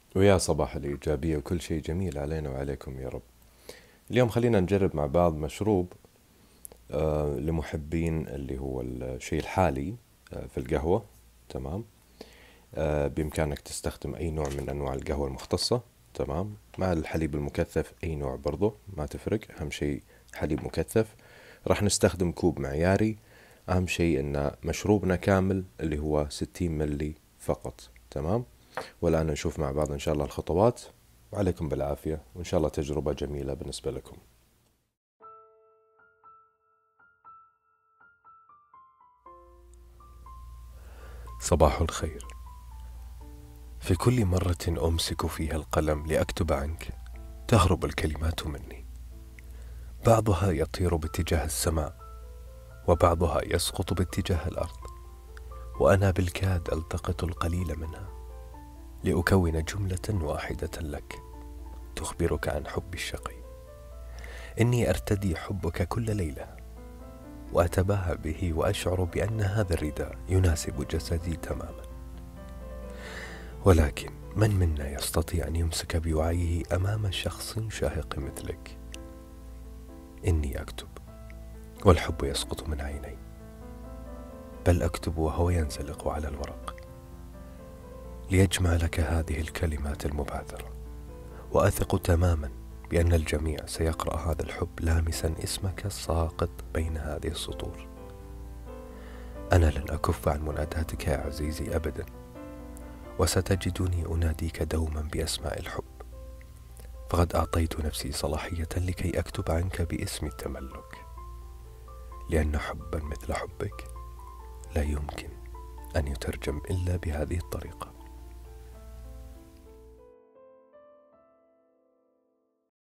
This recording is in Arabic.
ويا صباح الإيجابية وكل شيء جميل علينا وعليكم يا رب. اليوم خلينا نجرب مع بعض مشروب لمحبين اللي هو الشيء الحالي في القهوة. تمام. بإمكانك تستخدم أي نوع من أنواع القهوة المختصة. تمام، مع الحليب المكثف أي نوع برضو ما تفرق، أهم شيء حليب مكثف. راح نستخدم كوب معياري. أهم شيء أن مشروبنا كامل اللي هو 60 ملي فقط. تمام. والآن نشوف مع بعض إن شاء الله الخطوات، وعليكم بالعافية، وإن شاء الله تجربة جميلة بالنسبة لكم. صباح الخير. في كل مرة أمسك فيها القلم لأكتب عنك تهرب الكلمات مني، بعضها يطير باتجاه السماء وبعضها يسقط باتجاه الأرض، وأنا بالكاد ألتقط القليل منها لأكون جملة واحدة لك تخبرك عن حبي الشقي. إني أرتدي حبك كل ليلة وأتباهى به وأشعر بأن هذا الرداء يناسب جسدي تماما، ولكن من منا يستطيع أن يمسك بوعيه أمام شخص شاهق مثلك؟ إني أكتب والحب يسقط من عيني، بل أكتب وهو ينزلق على الورق ليجمع لك هذه الكلمات المبعثرة، وأثق تماما بأن الجميع سيقرأ هذا الحب لامسا اسمك الساقط بين هذه السطور. أنا لن أكف عن مناداتك يا عزيزي أبدا، وستجدني أناديك دوما بأسماء الحب، فقد أعطيت نفسي صلاحية لكي أكتب عنك باسم التملك، لأن حبا مثل حبك لا يمكن أن يترجم إلا بهذه الطريقة.